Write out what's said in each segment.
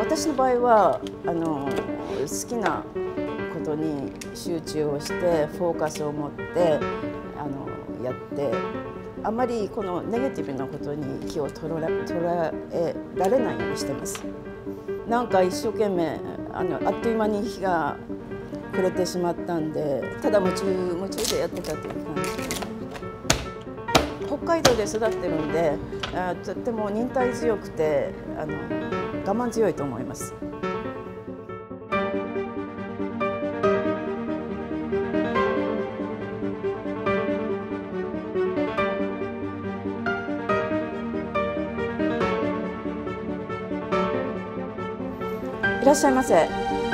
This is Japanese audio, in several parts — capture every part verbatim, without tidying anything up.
私の場合はあの好きなことに集中をしてフォーカスを持ってあのやってあまりこのネガティブなことに気を取らえられないようにしてます。なんか一生懸命あのあっという間に日が暮れてしまったんでただ夢中夢中でやってたという感じで。北海道で育ってるんでとっても忍耐強くてあの我慢強いと思います。いらっしゃいませ。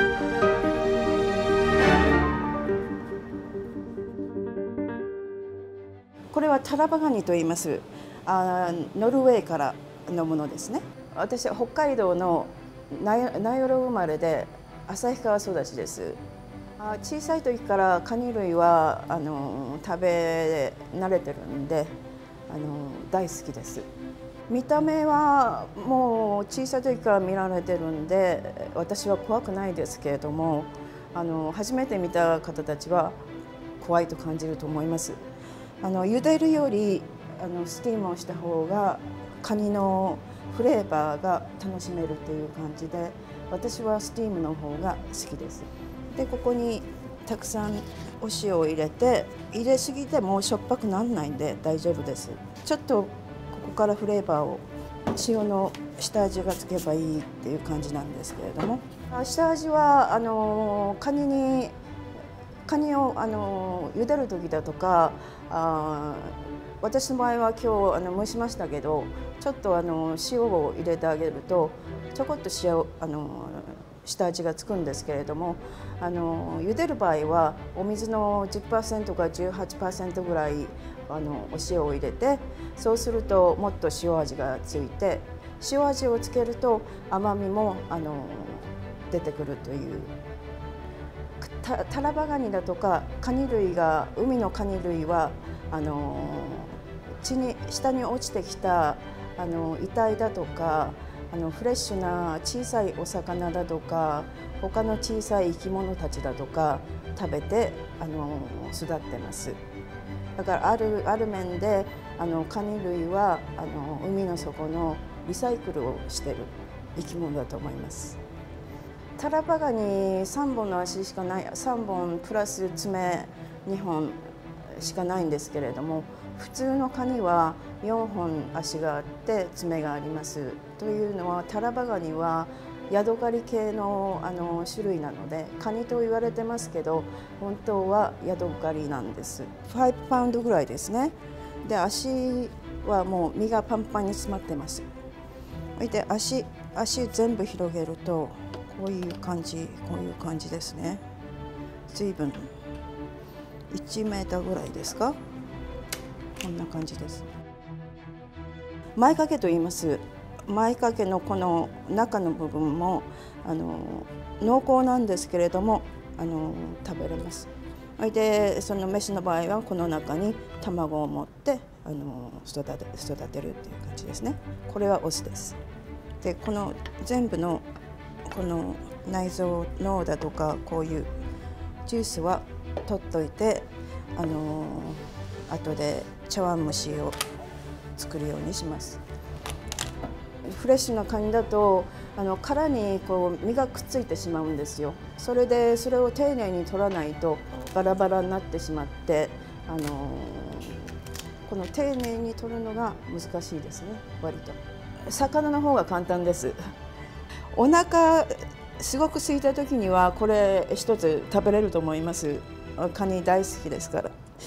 これはタラバガニと言います。あノルウェーからのものですね。私は北海道の名寄生まれで旭川育ちです。あ小さい時からカニ類はあの食べ慣れてるんであの大好きです。見た目はもう小さい時から見られてるんで私は怖くないですけれどもあの初めて見た方たちは怖いと感じると思います。あの茹でるよりあのスティームをした方がカニのフレーバーが楽しめるという感じで私はスティームの方が好きです。でここにたくさんお塩を入れて入れすぎてもしょっぱくならないんで大丈夫です。ちょっとここからフレーバーを塩の下味がつけばいいっていう感じなんですけれども下味はあのカニにカニをあの茹でる時だとかあ私の場合は今日あの蒸しましたけどちょっとあの塩を入れてあげるとちょこっと塩あの下味がつくんですけれどもあの茹でる場合はお水の じゅっパーセント から じゅうはちパーセント ぐらいあのお塩を入れてそうするともっと塩味がついて塩味をつけると甘みもあの出てくるという。タラバガニだとかカニ類が海のカニ類はあの地に下に落ちてきたあの遺体だとかあのフレッシュな小さいお魚だとか他の小さい生き物たちだとか食べてあの育ってます。だからあるある面であのカニ類はあの海の底のリサイクルをしている生き物だと思います。タラバガニさんぼんの足しかないさんぼんプラス爪にほんしかないんですけれども普通のカニはよんほん足があって爪があります。というのはタラバガニはヤドカリ系の、あの種類なのでカニと言われてますけど本当はヤドカリなんです。ごパウンドぐらいですね。で足はもう身がパンパンに詰まってます。それで足足全部広げるとこういう感じこういう感じですね。随分いちメーターぐらいですか。こんな感じです。前掛けと言います。前掛けのこの中の部分もあの濃厚なんですけれどもあの食べれます。それでそのメスの場合はこの中に卵を持ってあの育て育てるっていう感じですね。これはオスです。でこの全部のこの内臓脳だとかこういうジュースは取っといてあの後で茶碗蒸しを作るようにします。フレッシュなカニだとあの殻にこう身がくっついてしまうんですよ。それでそれを丁寧に取らないとバラバラになってしまってあのこの丁寧に取るのが難しいですね。割と魚の方が簡単です。お腹すごく空いた時にはこれ一つ食べれると思います。カニ大好きですから。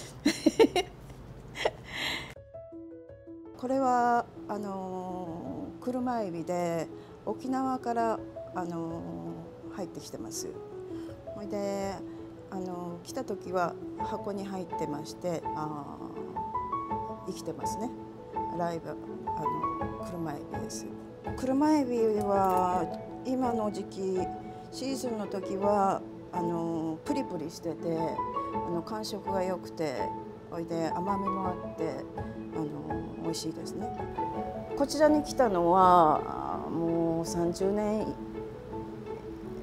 これはあの車エビで沖縄からあの入ってきてます。それであの来た時は箱に入ってましてあ生きてますね。ライブあの車エビです。車エビは今の時期シーズンの時はあのプリプリしててあの感触が良くておいで甘みもあってあの美味しいですね。こちらに来たのはもうさんじゅうねん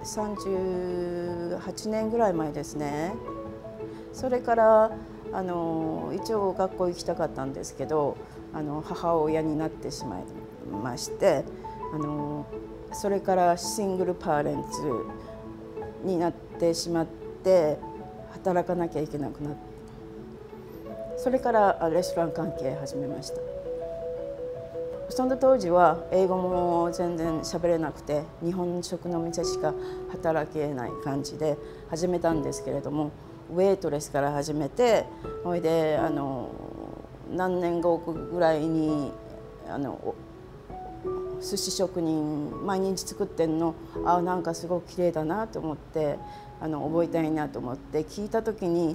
さんじゅうはちねんぐらい前ですね。それからあの一応学校行きたかったんですけど、あの母親になってしまいまして、あのそれからシングルパーレンツになってしまって働かなきゃいけなくなって、それからレストラン関係始めました。その当時は英語も全然喋れなくて、日本食の店しか働けない感じで始めたんですけれども、ウェイトレスから始めて、それであの何年後ぐらいにあの寿司職人毎日作ってんの、あなんかすごく綺麗だなと思って、あの覚えたいなと思って聞いた時に、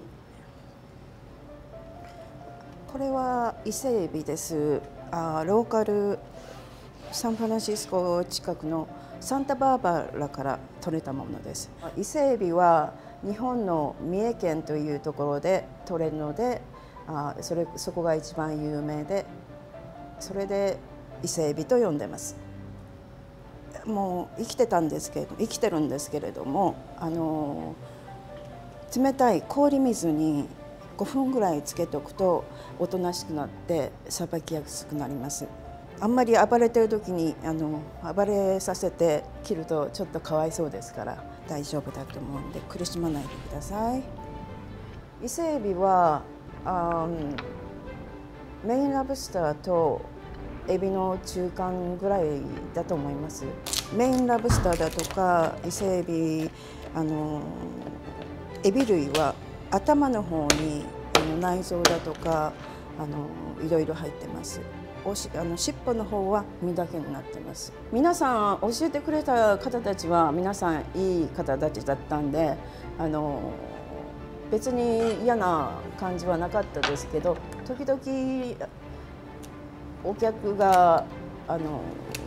これは伊勢エビです。あローカルサンフランシスコ近くのサンタバーバラから取れたものです。伊勢エビは日本の三重県というところで取れるので、あそれそこが一番有名で、それで伊勢エビと呼んでます。もう生きてたんですけど生きてるんですけれども、あの冷たい氷水にごふんぐらいつけておくとおとなしくなってさばきやすくなります。あんまり暴れてる時にあの暴れさせて切るとちょっとかわいそうですから大丈夫だと思うんで苦しまないでください。伊勢エビはあメインラブスターとエビの中間ぐらいだと思います。メインラブスターだとか伊勢エビ、あのエビ類は頭の方にあの内臓だとかあのいろいろ入ってます。おしあの尻尾の方は身だけになってます。皆さん教えてくれた方たちは皆さんいい方たちだったんで、あの別に嫌な感じはなかったですけど、時々お客があの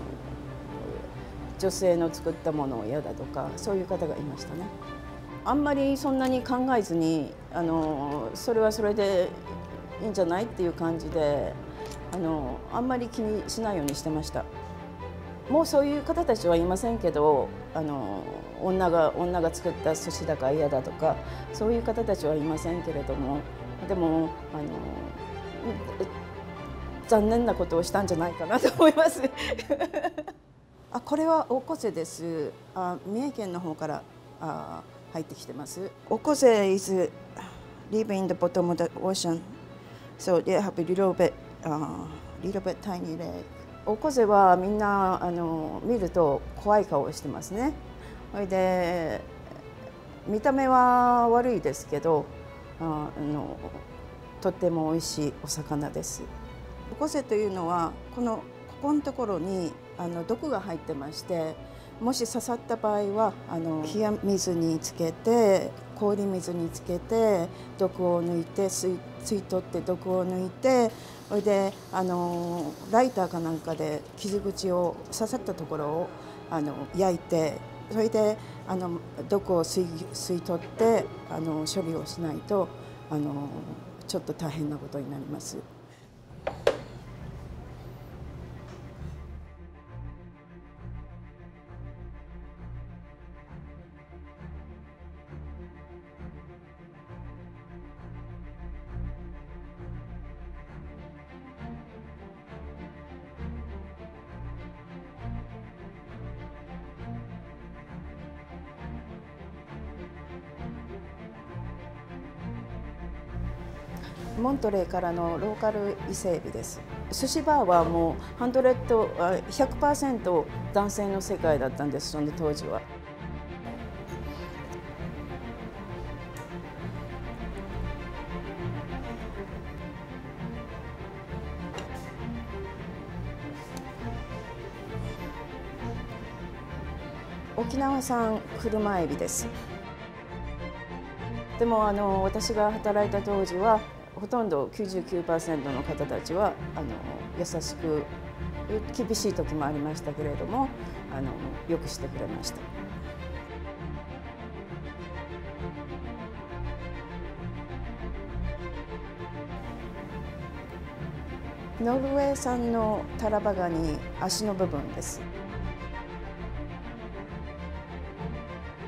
女性の作ったものを嫌だとかそういう方がいましたね。あんまりそんなに考えずにあのそれはそれでいいんじゃないっていう感じであのあんまり気にしないようにしてました。もうそういう方たちはいませんけど、あの女が女が作った寿司だから嫌だとかそういう方たちはいませんけれども、でもあの残念なことをしたんじゃないかなと思いますあ、これはオコゼです。あ、三重県の方からあ入ってきてます。オコゼ is live in the bottom of the ocean, so they have a little bit, uh, little bit tiny leg. オコゼはみんなあの見ると怖い顔をしてますね。それで見た目は悪いですけど、あのとっても美味しいお魚です。オコゼというのはこのここのところにあの毒が入ってまして、もし刺さった場合はあの冷水につけて氷水につけて毒を抜いて吸い、吸い取って毒を抜いて、それであのライターかなんかで傷口を刺さったところをあの焼いて、それであの毒を吸い、吸い取ってあの処理をしないとあのちょっと大変なことになります。モントレーからのローカル伊勢エビです。寿司バーはもうハンドレッド ひゃくパーセント 男性の世界だったんです、その当時は。沖縄産車エビです。でもあの私が働いた当時はほとんど きゅうじゅうきゅうパーセント の方たちはあの優しく、厳しい時もありましたけれどもあのよくしてくれました。ノルウェー産のタラバガニ、足の部分です。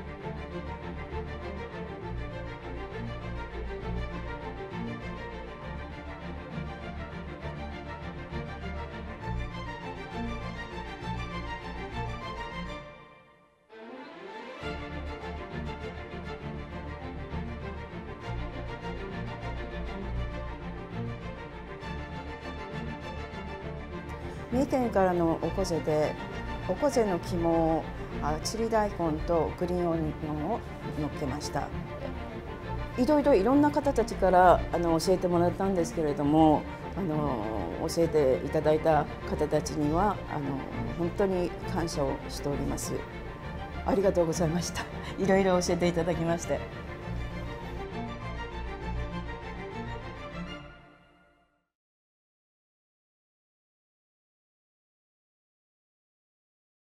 三重県からのおこぜで、おこぜの肝をあチリ大根とグリーンオニオンを乗っけました。いろいろいろんな方たちからあの教えてもらったんですけれども、あの教えていただいた方たちにはあの本当に感謝をしております。ありがとうございました。いろいろ教えていただきまして。